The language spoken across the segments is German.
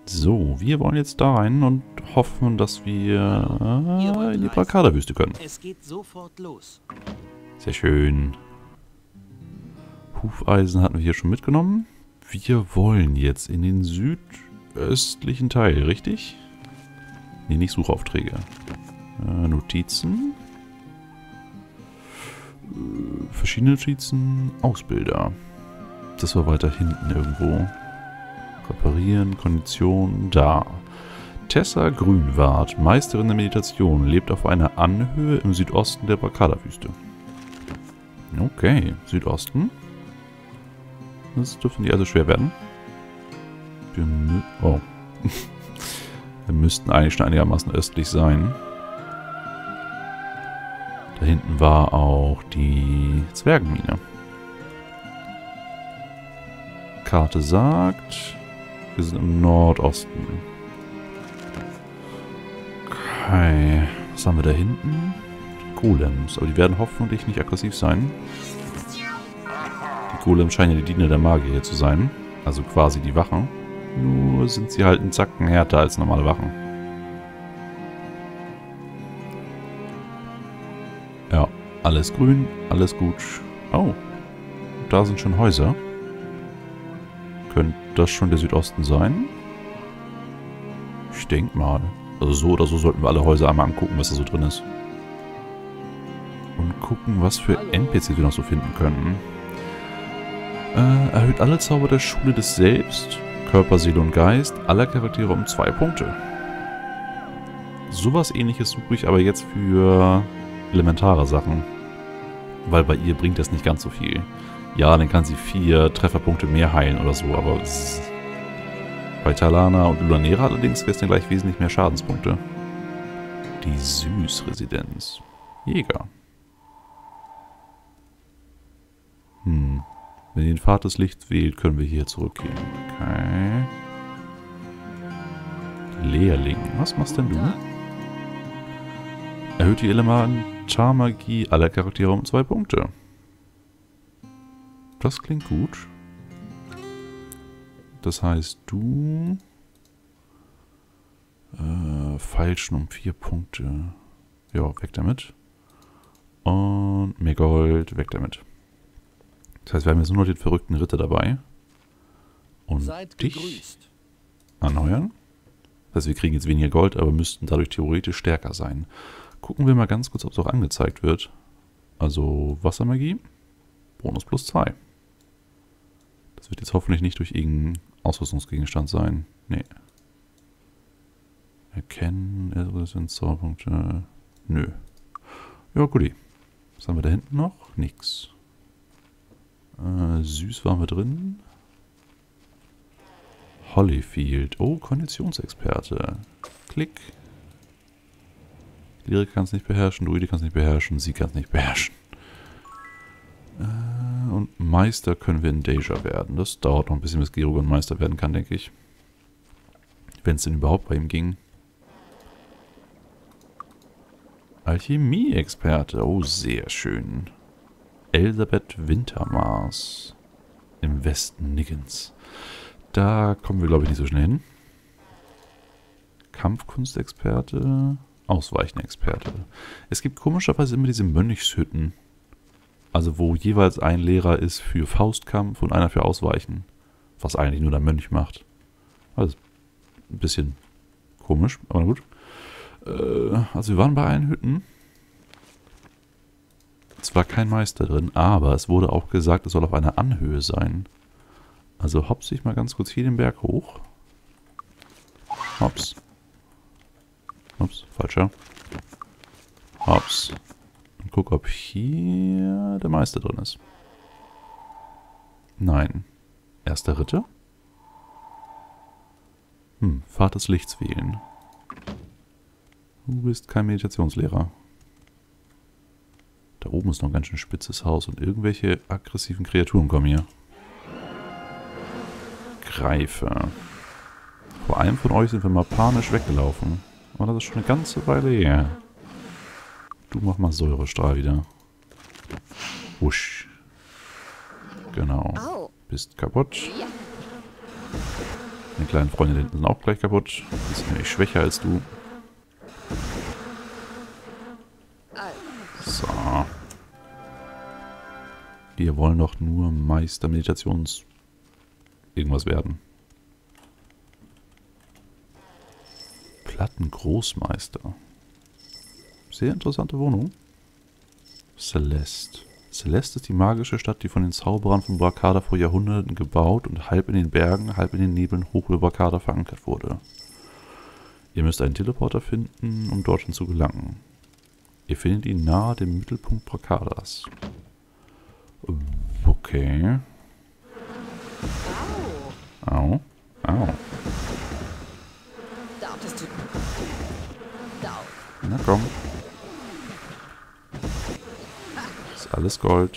So, wir wollen jetzt da rein und hoffen, dass wir in die Brakada-Wüste können. Es geht sofort los. Sehr schön. Hufeisen hatten wir hier schon mitgenommen. Wir wollen jetzt in den südöstlichen Teil, richtig? Nee, nicht Suchaufträge. Notizen. Verschiedene Notizen. Ausbilder. Das war weiter hinten irgendwo. Reparieren, Kondition, da. Tessa Grünwart, Meisterin der Meditation, lebt auf einer Anhöhe im Südosten der Brakada-Wüste. Okay, Südosten. Das dürfte nicht also schwer werden. Wir müssten eigentlich schon einigermaßen östlich sein. Da hinten war auch die Zwergenmine. Karte sagt, wir sind im Nordosten. Okay, was haben wir da hinten? Golems, aber die werden hoffentlich nicht aggressiv sein. Die Golems scheinen ja die Diener der Magier hier zu sein. Also quasi die Wachen. Nur sind sie halt einen Zacken härter als normale Wachen. Ja, alles grün, alles gut. Oh, da sind schon Häuser. Könnte das schon der Südosten sein? Ich denke mal. Also so oder so sollten wir alle Häuser einmal angucken, was da so drin ist. Und gucken, was für NPCs wir noch so finden könnten. Erhöht alle Zauber der Schule des Selbst, Körper, Seele und Geist aller Charaktere um 2 Punkte. Sowas ähnliches suche ich aber jetzt für elementare Sachen. Weil bei ihr bringt das nicht ganz so viel. Ja, dann kann sie 4 Trefferpunkte mehr heilen oder so, aber bei Talana und Lulanera allerdings wäre es dann gleich wesentlich mehr Schadenspunkte. Die Süßresidenz. Jäger. Wenn ihr den Pfad des Lichts wählt, können wir hier zurückgehen. Okay. Lehrling. Was machst denn du? Erhöht die Elementarmagie aller Charaktere um 2 Punkte. Das klingt gut. Das heißt, du... feilschen um 4 Punkte. Ja, weg damit. Und mehr Gold, weg damit. Das heißt, wir haben jetzt nur noch den verrückten Ritter dabei. Und Seid dich gegrüßt. anheuern. Das heißt, wir kriegen jetzt weniger Gold, aber müssten dadurch theoretisch stärker sein. Gucken wir mal ganz kurz, ob es auch angezeigt wird. Also Wassermagie. Bonus plus 2. Das wird jetzt hoffentlich nicht durch irgendeinen Ausrüstungsgegenstand sein. Nee. Erkennen, sind Zauberpunkte. Nö. Ja, guti. Was haben wir da hinten noch? Nix. Süß waren wir drin. Hollyfield. Oh, Konditionsexperte. Klick. Lyrik kann es nicht beherrschen, Druide kann es nicht beherrschen, sie kann es nicht beherrschen. Und Meister können wir in Deja werden. Das dauert noch ein bisschen, bis Gerugan Meister werden kann, denke ich. Wenn es denn überhaupt bei ihm ging. Alchemie-Experte. Oh, sehr schön. Elisabeth Wintermaß. Im Westen Niggens. Da kommen wir, glaube ich, nicht so schnell hin. Kampfkunstexperte. Ausweichenexperte. Es gibt komischerweise immer diese Mönchshütten. Also wo jeweils ein Lehrer ist für Faustkampf und einer für Ausweichen. Was eigentlich nur der Mönch macht. Also ein bisschen komisch, aber na gut. Also wir waren bei allen Hütten. Es war kein Meister drin, aber es wurde auch gesagt, es soll auf einer Anhöhe sein. Also hops ich mal ganz kurz hier den Berg hoch. Hops. Ups, falscher. Hops. Und guck, ob hier der Meister drin ist. Nein. Erster Ritter? Pfad des Lichts wählen. Du bist kein Meditationslehrer. Da oben ist noch ein ganz schön spitzes Haus und irgendwelche aggressiven Kreaturen kommen hier. Greifer. Vor einem von euch sind wir mal panisch weggelaufen. Aber das ist schon eine ganze Weile her. Du mach mal Säurestrahl wieder. Wusch. Genau. Bist kaputt. Deine kleinen Freunde da hinten sind auch gleich kaputt. Die sind nämlich schwächer als du. So. Wir wollen doch nur Meister Meditations irgendwas werden. Plattengroßmeister. Sehr interessante Wohnung. Celeste. Celeste ist die magische Stadt, die von den Zauberern von Brakada vor Jahrhunderten gebaut und halb in den Bergen, halb in den Nebeln hoch über Brakada verankert wurde. Ihr müsst einen Teleporter finden, um dorthin zu gelangen. Ihr findet ihn nahe dem Mittelpunkt Brakadas. Okay. Au. Au. Na komm. Ist alles Gold.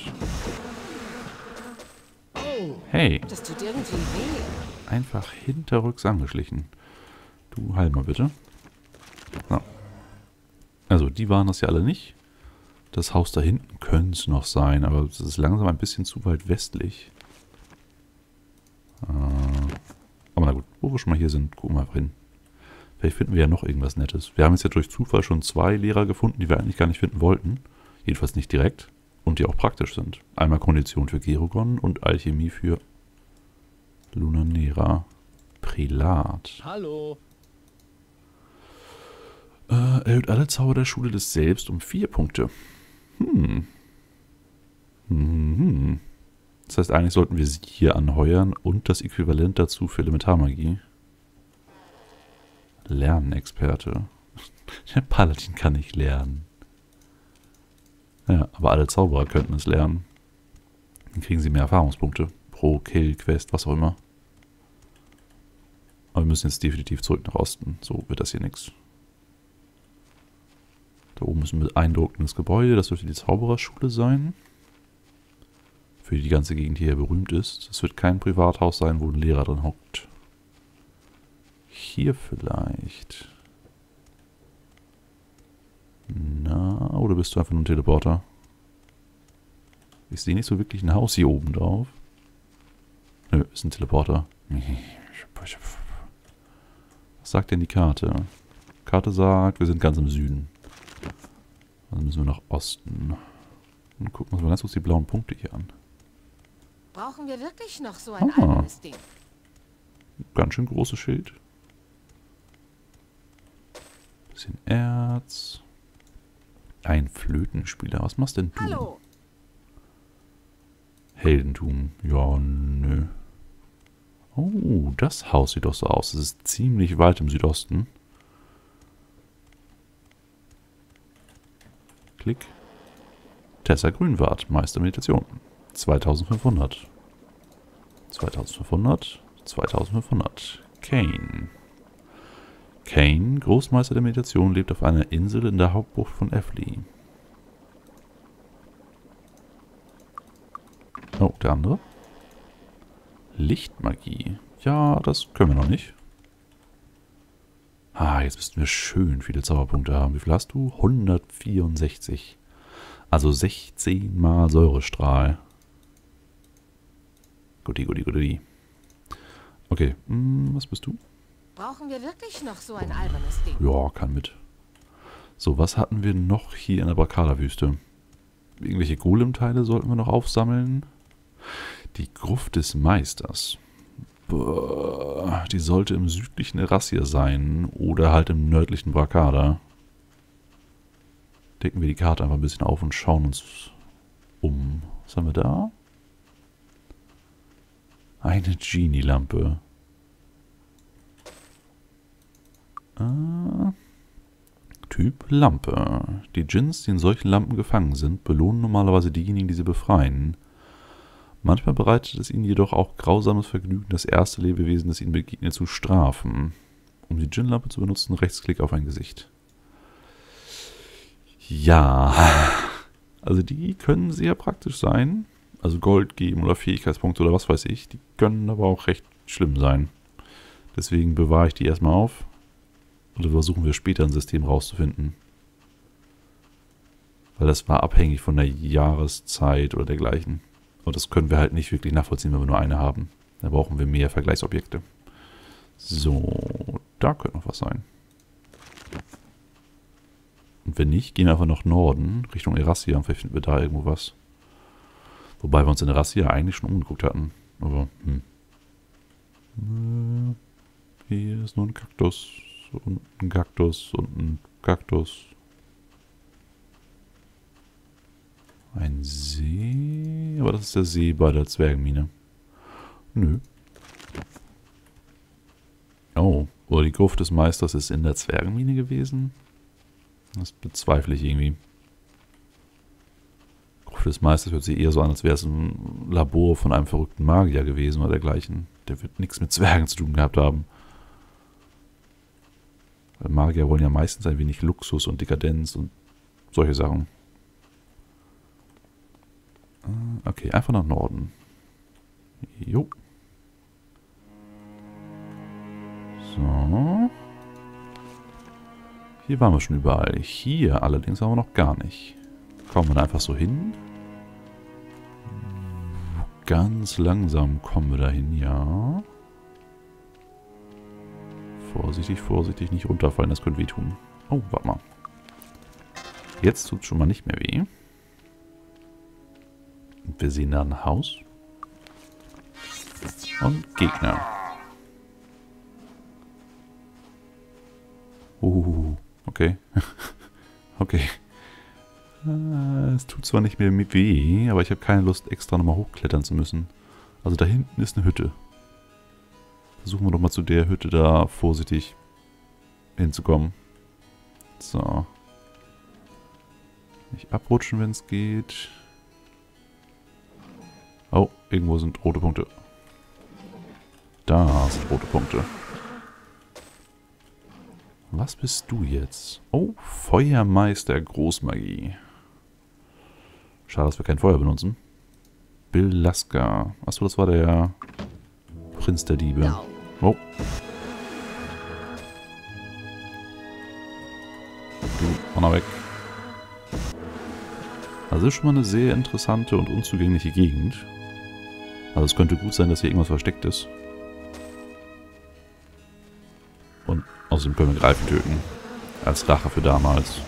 Hey. Das tut irgendwie weh. Einfach hinterrücks angeschlichen. Du heil mal bitte. So. Also, die waren das ja alle nicht. Das Haus da hinten könnte es noch sein, aber es ist langsam ein bisschen zu weit westlich. Aber na gut, wo wir schon mal hier sind, gucken wir einfach hin. Vielleicht finden wir ja noch irgendwas Nettes. Wir haben jetzt ja durch Zufall schon 2 Lehrer gefunden, die wir eigentlich gar nicht finden wollten. Jedenfalls nicht direkt. Und die auch praktisch sind. Einmal Kondition für Gerogon und Alchemie für Lunanera. Prälat. Hallo. Erhöht alle Zauber der Schule des Selbst um 4 Punkte. Das heißt, eigentlich sollten wir sie hier anheuern und das Äquivalent dazu für Elementarmagie. Lernexperte. Der Paladin kann nicht lernen. Ja, aber alle Zauberer könnten es lernen. Dann kriegen sie mehr Erfahrungspunkte. Pro Kill, Quest, was auch immer. Aber wir müssen jetzt definitiv zurück nach Osten. So wird das hier nichts. Da oben ist ein beeindruckendes Gebäude. Das dürfte die Zaubererschule sein. Für die die ganze Gegend hier berühmt ist. Das wird kein Privathaus sein, wo ein Lehrer drin hockt. Hier vielleicht. Na, oder bist du einfach nur ein Teleporter? Ich sehe nicht so wirklich ein Haus hier oben drauf. Nö, ist ein Teleporter. Was sagt denn die Karte? Karte sagt, wir sind ganz im Süden. Also müssen wir nach Osten. Und gucken uns mal ganz kurz die blauen Punkte hier an. Brauchen wir wirklich noch so ein albernes Ding? Ganz schön großes Schild. Bisschen Erz. Ein Flötenspieler. Was machst denn du? Hallo. Heldentum. Ja, nö. Oh, das Haus sieht doch so aus. Es ist ziemlich weit im Südosten. Klick. Tessa Grünwart, Meister Meditation. 2500. 2500. 2500. Kane. Kane, Großmeister der Meditation, lebt auf einer Insel in der Hauptbucht von Effley. Oh, der andere? Lichtmagie. Ja, das können wir noch nicht. Ah, jetzt müssten wir schön viele Zauberpunkte haben. Wie viel hast du? 164. Also 16 mal Säurestrahl. Guti. Okay, was bist du? Brauchen wir wirklich noch so ein albernes Ding? Ja, kann mit. So, was hatten wir noch hier in der Brakada-Wüste? Irgendwelche Golem-Teile sollten wir noch aufsammeln. Die Gruft des Meisters. Boah, die sollte im südlichen Erasia sein oder halt im nördlichen Brakada. Decken wir die Karte einfach ein bisschen auf und schauen uns um. Was haben wir da? Eine Genie-Lampe. Typ Lampe. Die Djinns, die in solchen Lampen gefangen sind, belohnen normalerweise diejenigen, die sie befreien. Manchmal bereitet es ihnen jedoch auch grausames Vergnügen, das erste Lebewesen, das ihnen begegnet, zu strafen. Um die Djinn-Lampe zu benutzen, Rechtsklick auf ein Gesicht. Ja, also die können sehr praktisch sein. Also Gold geben oder Fähigkeitspunkte oder was weiß ich. Die können aber auch recht schlimm sein. Deswegen bewahre ich die erstmal auf. Oder versuchen wir später ein System rauszufinden. Weil das war abhängig von der Jahreszeit oder dergleichen. Und das können wir halt nicht wirklich nachvollziehen, wenn wir nur eine haben. Da brauchen wir mehr Vergleichsobjekte. So, da könnte noch was sein. Und wenn nicht, gehen wir einfach nach Norden, Richtung Erassia, und vielleicht finden wir da irgendwo was. Wobei wir uns in Erassia eigentlich schon umgeguckt hatten. Aber, hier ist nur ein Kaktus und ein Kaktus und ein Kaktus. Ein See? Aber das ist der See bei der Zwergenmine. Nö. Oh, oder die Gruft des Meisters ist in der Zwergenmine gewesen? Das bezweifle ich irgendwie. Gruft des Meisters hört sich eher so an, als wäre es ein Labor von einem verrückten Magier gewesen oder dergleichen. Der wird nichts mit Zwergen zu tun gehabt haben. Weil Magier wollen ja meistens ein wenig Luxus und Dekadenz und solche Sachen. Okay, einfach nach Norden. Jo. So. Hier waren wir schon überall. Hier allerdings waren wir noch gar nicht. Kommen wir da einfach so hin? Ganz langsam kommen wir da hin, ja. Vorsichtig, vorsichtig, nicht runterfallen, das könnte wehtun. Oh, warte mal. Jetzt tut es schon mal nicht mehr weh. Und wir sehen da ein Haus. Und Gegner. Okay. Okay. Es tut zwar nicht mehr weh, aber ich habe keine Lust, extra nochmal hochklettern zu müssen. Also da hinten ist eine Hütte. Versuchen wir doch mal zu der Hütte da vorsichtig hinzukommen. So. Nicht abrutschen, wenn es geht. Oh, irgendwo sind rote Punkte. Da sind rote Punkte. Was bist du jetzt? Oh, Feuermeister Großmagie. Schade, dass wir kein Feuer benutzen. Bill Lasker. Achso, das war der Prinz der Diebe. Oh. Du, mal weg. Also ist schon mal eine sehr interessante und unzugängliche Gegend. Also es könnte gut sein, dass hier irgendwas versteckt ist. Und außerdem können wir Greifen töten. Als Rache für damals.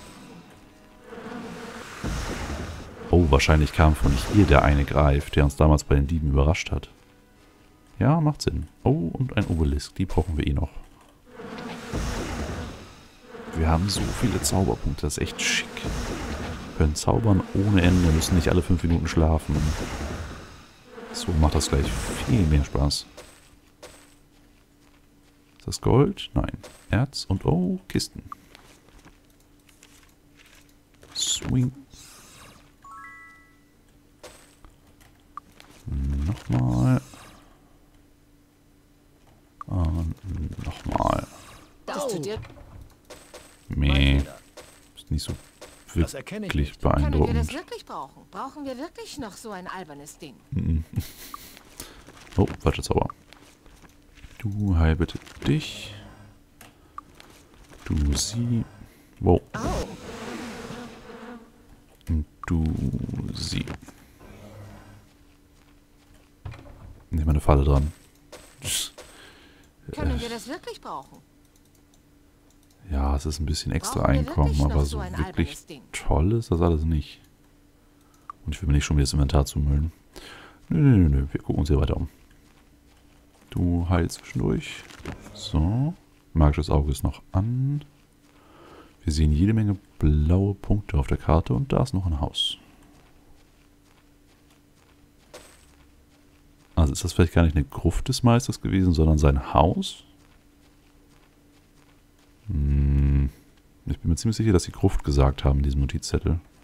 Oh, wahrscheinlich kam von hier der eine Greif, der uns damals bei den Dieben überrascht hat. Ja, macht Sinn. Oh, und ein Obelisk. Die brauchen wir eh noch. Wir haben so viele Zauberpunkte. Das ist echt schick. Wir können zaubern ohne Ende. Müssen nicht alle 5 Minuten schlafen. So macht das gleich viel mehr Spaß. Ist das Gold? Nein. Erz und oh, Kisten. Swing. Nochmal. Und nochmal. Meh. Ist nicht so wirklich beeindruckend. Können wir das wirklich brauchen? Brauchen wir wirklich noch so ein albernes Ding? Oh, falscher Zauber. Du heil bitte dich. Du sie. Wow. Und du sie. Nehmen wir eine Falle dran. Können wir das wirklich brauchen? Ja, es ist ein bisschen extra Einkommen, aber so wirklich toll ist das alles nicht. Und ich will mir nicht schon wieder das Inventar zumüllen. Nö, wir gucken uns hier weiter um. Du heilst zwischendurch. So. Magisches Auge ist noch an. Wir sehen jede Menge blaue Punkte auf der Karte und da ist noch ein Haus. Also ist das vielleicht gar nicht eine Gruft des Meisters gewesen, sondern sein Haus? Ich bin mir ziemlich sicher, dass sie Gruft gesagt haben in diesem Notizzettel.